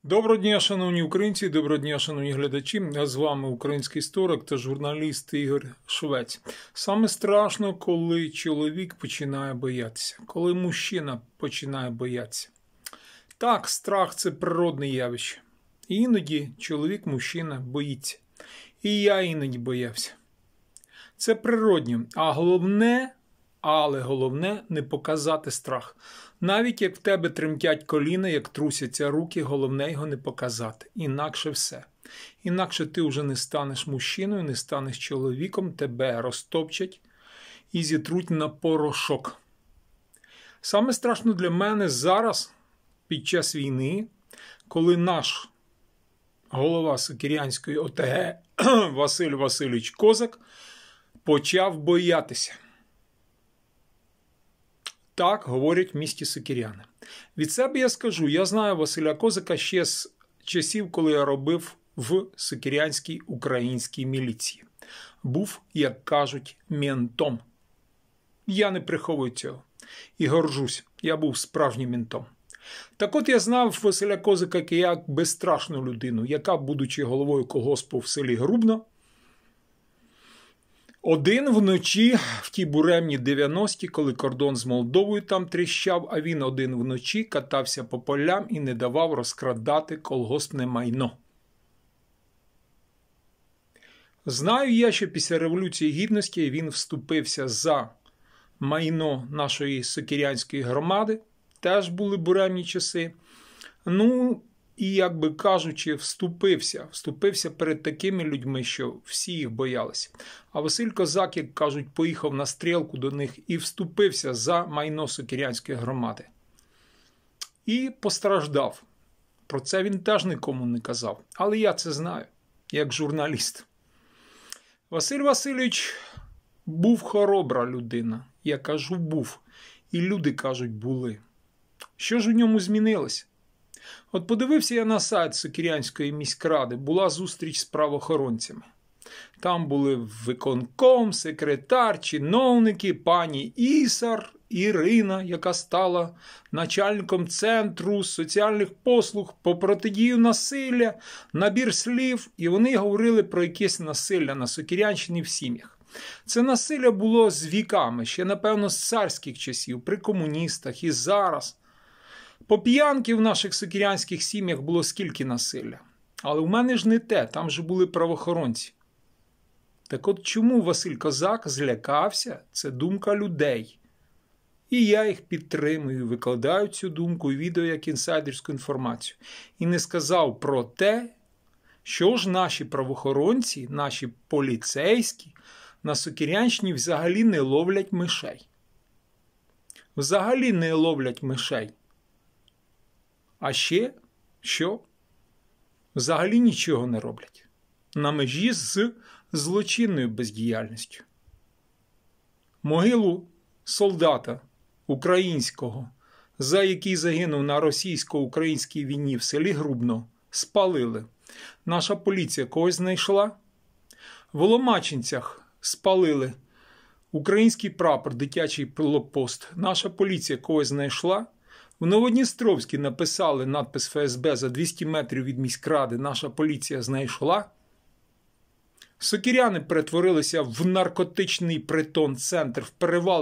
Доброго дня, шановні українці, доброго дня, шановні глядачі. З вами український історик та журналіст Ігор Швець. Саме страшно, коли чоловік починає боятися, коли мужчина починає боятися. Так, страх – це природне явище. І іноді чоловік-мужчина боїться. І я іноді боявся. Це природньо. Але головне не показати страх. Навіть як в тебе тремтять коліна, як трусяться руки, головне його не показати. Інакше все. Інакше ти вже не станеш мужчиною, не станеш чоловіком, тебе розтопчать і зітруть на порошок. Саме страшно для мене зараз, під час війни, коли наш голова Сокирянської ОТГ Василь Васильович Козак почав боятися. Так говорять в місті Сокиряни. Від себе я скажу, я знаю Василя Козака ще з часів, коли я робив в Сокирянській українській міліції. Був, як кажуть, ментом. Я не приховую цього. І горжусь, я був справжнім ментом. Так от я знав Василя Козака як безстрашну людину, яка, будучи головою колгоспу в селі Грубно, один вночі, в ті буремні 90-ті, коли кордон з Молдовою там тріщав, а він один вночі катався по полям і не давав розкрадати колгоспне майно. Знаю я, що після Революції Гідності він вступився за майно нашої Сокирянської громади. Теж були буремні часи. І, як би кажучи, вступився перед такими людьми, що всі їх боялися. А Василь Козак, як кажуть, поїхав на стрілку до них і вступився за майно Сокирянської громади. І постраждав. Про це він теж нікому не казав. Але я це знаю, як журналіст. Василь Васильович був хоробра людина. Я кажу, був. І люди кажуть, були. Що ж у ньому змінилося? От подивився я на сайт Сокирянської міськради, була зустріч з правоохоронцями. Там були виконком, секретар, чиновники, пані Ісар, Ірина, яка стала начальником центру соціальних послуг по протидію насилля, набір слів, і вони говорили про якесь насилля на Сокирянщині в сім'ях. Це насилля було з віками, ще, напевно, з царських часів, при комуністах і зараз. По п'янки в наших сокирянських сім'ях було скільки насилля. Але в мене ж не те, там же були правоохоронці. Так от чому Василь Козак злякався? Це думка людей. І я їх підтримую, викладаю цю думку і відео як інсайдерську інформацію. І не сказав про те, що ж наші правоохоронці, наші поліцейські на Сокирянщині взагалі не ловлять мишей. Взагалі не ловлять мишей. А ще, що? Взагалі нічого не роблять. На межі з злочинною бездіяльністю. Могилу солдата українського, за який загинув на російсько-українській війні в селі Грубно, спалили. Наша поліція когось знайшла? В Ломачинцях спалили український прапор, дитячий блокпост. Наша поліція когось знайшла? В Новодністровській написали надпис ФСБ за 200 метрів від міськради. Наша поліція знайшла. Сокиряни перетворилися в наркотичний притон-центр, в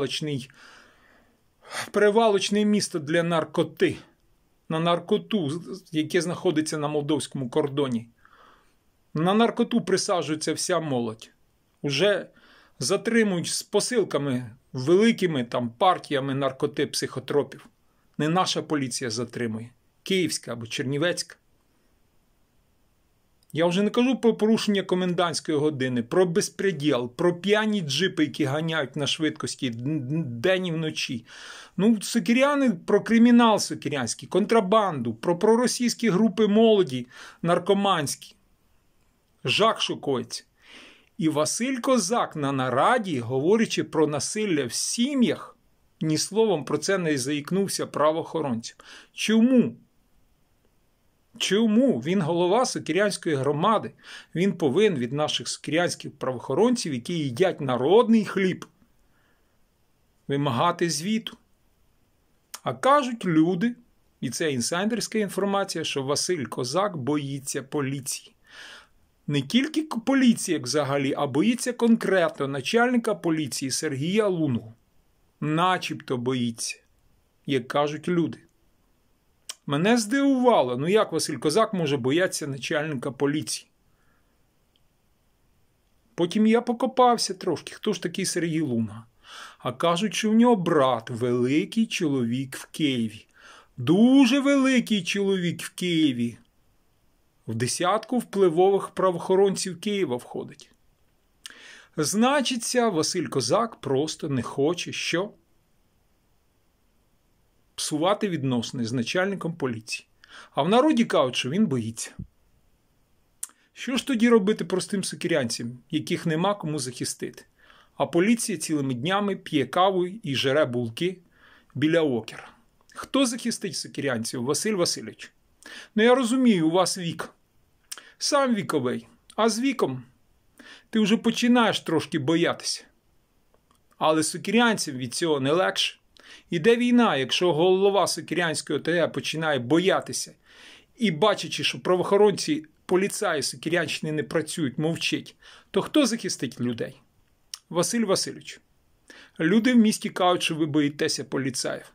перевалочне місто для наркоти. На наркоту, яке знаходиться на молдовському кордоні. На наркоту присаджується вся молодь. Уже затримують з посилками великими партіями наркоти, психотропів. Не наша поліція затримує. Київська або Чернівецька. Я вже не кажу про порушення комендантської години, про безпреділ, про п'яні джипи, які ганяють на швидкості день і вночі. Сокиряни про кримінал сокирянський, контрабанду, про проросійські групи молоді, наркоманські. Жах шокується. І Василь Козак на нараді, говорячи про насилля в сім'ях, ні словом про це не заікнувся правоохоронцям. Чому? Чому? Він голова Сокирянської громади. Він повинен від наших сокирянських правоохоронців, які їдять народний хліб, вимагати звіту. А кажуть люди, І це інсайдерська інформація, що Василь Козак боїться поліції. Не тільки поліції, як взагалі, а боїться конкретно начальника поліції Сергія Лунгу. Начебто боїться, як кажуть люди. Мене здивувало, ну як Василь Козак може боятися начальника поліції? Потім я покопався трошки, хто ж такий Сергій Лунга. А кажуть, що в нього брат великий чоловік в Києві. Дуже великий чоловік в Києві. В 10 впливових правоохоронців Києва входить. Значиться, Василь Козак просто не хоче що? Псувати відносини з начальником поліції. А в народі кажуть, що він боїться. Що ж тоді робити простим сокирянцям, яких нема кому захистити? А поліція цілими днями п'є каву і жере булки біля окера. Хто захистить сокирянців? Василь Васильович. Ну я розумію, у вас вік. Сам віковий. А з віком ти вже починаєш трошки боятися. Але сокирянцям від цього не легше. Іде війна, якщо голова Сокирянської ОТГ починає боятися і бачачи, що правоохоронці, поліцаї Сокирянщини не працюють, мовчить, то хто захистить людей? Василь Васильович, люди в місті кажуть, що ви боїтеся поліцаїв.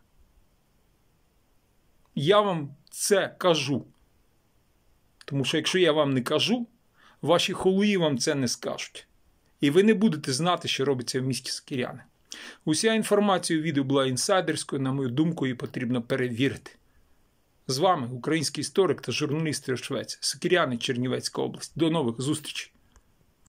Я вам це кажу. Тому що якщо я вам не кажу, ваші холуї вам це не скажуть. І ви не будете знати, що робиться в місті Сокиряни. Уся інформація у відео була інсайдерською, на мою думку, її потрібно перевірити. З вами український історик та журналіст Швець, Сокиряни, Чернівецька область. До нових зустрічей!